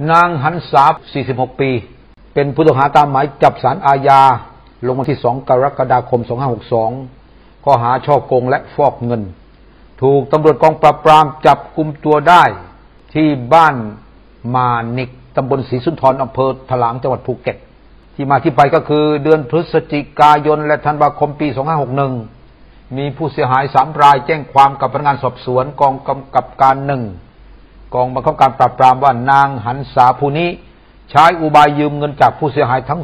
นางหันษา 46 ปีเป็นผู้ต้องหาตามหมายจับศาลอาญาลงวันที่ 2 กรกฎาคม 2562 ข้อหาฉ้อโกงและฟอกเงินถูกตำรวจกองปราบปรามจับกุมตัวได้ที่บ้านมานิกตำบลศรีสุนทรอำเภอถลางจังหวัดภูเก็ตที่มาที่ไปก็คือเดือนพฤศจิกายนและธันวาคมปี 2561 มีผู้เสียหาย3รายแจ้งความกับพนักงานสอบสวนกองกำกับการ1กองบังคับการปราบปรามว่านางหันษาผู้นี้ใช้อุบายยืมเงินจากผู้เสียหายทั้ง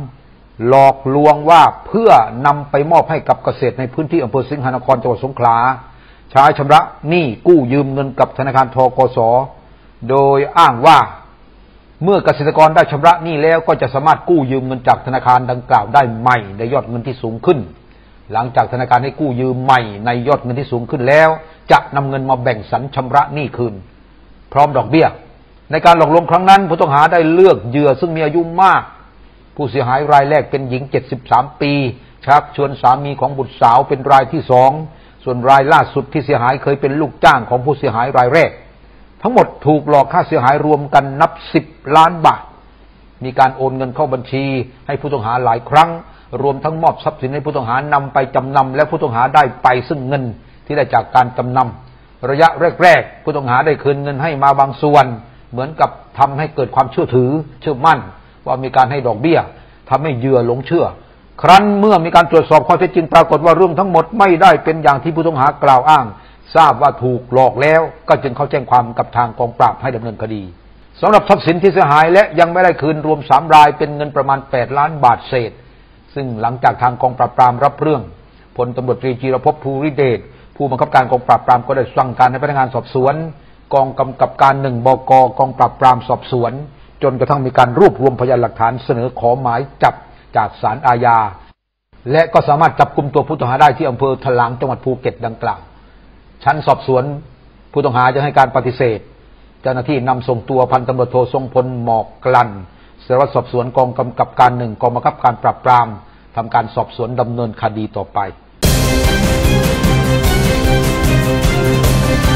3หลอกลวงว่าเพื่อนำไปมอบให้กับเกษตรในพื้นที่อำเภอสิงหนครจังหวัดสงขลาใช้ชำระหนี้กู้ยืมเงินกับธนาคารธกส.โดยอ้างว่าเมื่อเกษตรกรได้ชำระหนี้แล้วก็จะสามารถกู้ยืมเงินจากธนาคารดังกล่าวได้ใหม่ในยอดเงินที่สูงขึ้นหลังจากธนาคารให้กู้ยืมใหม่ในยอดเงินที่สูงขึ้นแล้วจะนำเงินมาแบ่งสรรชำระหนี้คืนพร้อมดอกเบี้ยในการหลอกลวงครั้งนั้นผู้ต้องหาได้เลือกเหยื่อซึ่งมีอายุมากผู้เสียหายรายแรกเป็นหญิง73 ปีชักชวนสามีของบุตรสาวเป็นรายที่2ส่วนรายล่าสุดที่เสียหายเคยเป็นลูกจ้างของผู้เสียหายรายแรกทั้งหมดถูกหลอกค่าเสียหายรวมกันนับ10 ล้านบาทมีการโอนเงินเข้าบัญชีให้ผู้ต้องหาหลายครั้งรวมทั้งมอบทรัพย์สินให้ผู้ต้องหานำไปจำนำและผู้ต้องหาได้ไปซึ่งเงินที่ได้จากการจำนำระยะแรกๆผู้ต้องหาได้คืนเงินให้มาบางส่วนเหมือนกับทำให้เกิดความเชื่อมั่นว่ามีการให้ดอกเบี้ยทำให้เหยื่อหลงเชื่อครั้นเมื่อมีการตรวจสอบข้อเท็จจริงปรากฏว่าเรื่องทั้งหมดไม่ได้เป็นอย่างที่ผู้ต้องหากล่าวอ้างทราบว่าถูกหลอกแล้วก็จึงเข้าแจ้งความกับทางกองปราบให้ดำเนินคดีสำหรับทรัพย์สินที่เสียหายและยังไม่ได้คืนรวม3รายเป็นเงินประมาณ8 ล้านบาทเศษซึ่งหลังจากทางกองปราบปรามรับเรื่องพลตำรวจตรีจีรภพภูริเดชผู้บังคับการกองปราบปรามก็ได้สั่งการให้พนักงานสอบสวนกองกำกับการ1 บก.กองปราบปรามสอบสวนจนกระทั่งมีการรวบรวมพยานหลักฐานเสนอขอหมายจับจากศาลอาญาและก็สามารถจับกุมตัวผู้ต้องหาได้ที่อำเภอถลางจังหวัดภูเก็ตดังกล่าวชั้นสอบสวนผู้ต้องหาจะให้การปฏิเสธเจ้าหน้าที่นำส่งตัวพันตำรวจโททรงพลหมอกกลั่นสารวัตรสอบสวนกองกำกับการ1 กองบังคับการปราบปรามทำการสอบสวนดำเนินคดีต่อไป